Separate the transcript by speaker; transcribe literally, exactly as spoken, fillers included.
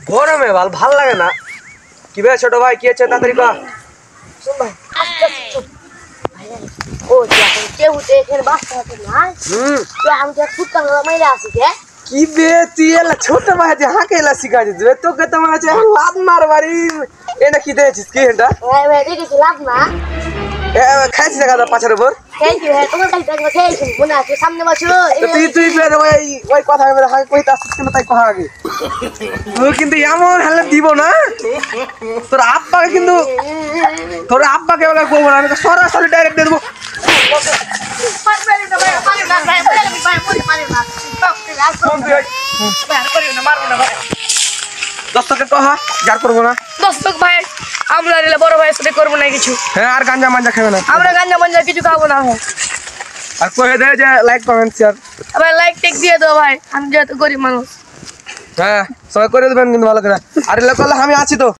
Speaker 1: গরমে ভাল ভাল লাগে না কি বে ছোট ভাই কি আছে তাড়াতাড়ি কর
Speaker 2: শুন ভাই আস্তে আস্তে চুপ ও যখন কেউ এখানে বাসা আছে না
Speaker 1: হুম
Speaker 2: তো আমি তো ফুটকা মাইরা আছি কে
Speaker 1: কি বে তুই এলা ছোট ভাই যে হাঁকে এলা শিখা দিবে তোকে তো মনে আছে লাত মার বাড়ি এটা কি দিয়েছিস কি এটা
Speaker 2: ভাই ভাই দেখেছি লাভ না
Speaker 1: এ খাইছিস দেখা পাছার উপর
Speaker 2: থ্যাংক ইউ ভাই তোমার কাছে একবার খেয়েছি মনে আছে সামনে বছর
Speaker 1: তুই তুই বের ওই ওই কথা বলে হাঁকে কইতে আসছিস কেন তাই কহা আগে তুই কিন্তু এমন হালে দিব না তোর আব্বাকে কিন্তু তোর আব্বাকে বলে বলবো না আমি তো সরাসরি ডাইরেক্ট দিয়ে দেবো দর্শকের কহা যার করবো না
Speaker 3: দর্শক ভাই আমরা রেলে বড় ভাইয়ের সাথে করবো না কিছু
Speaker 1: হ্যাঁ আর গাঞ্জা মাঞ্জা খাবে না
Speaker 3: আমরা গাঞ্জা মাঞ্জা কিছু খাবো না ভাই
Speaker 1: আর কয়ে দেয় যে লাইক কমেন্ট শেয়ার
Speaker 3: আবার লাইক টেক দিয়ে দাও ভাই আমি যেহেতু গরিব মানুষ
Speaker 1: হ্যাঁ সবাই করে দেবেন কিন্তু ভালো করে আর এগুলো করলে আমি আছি তো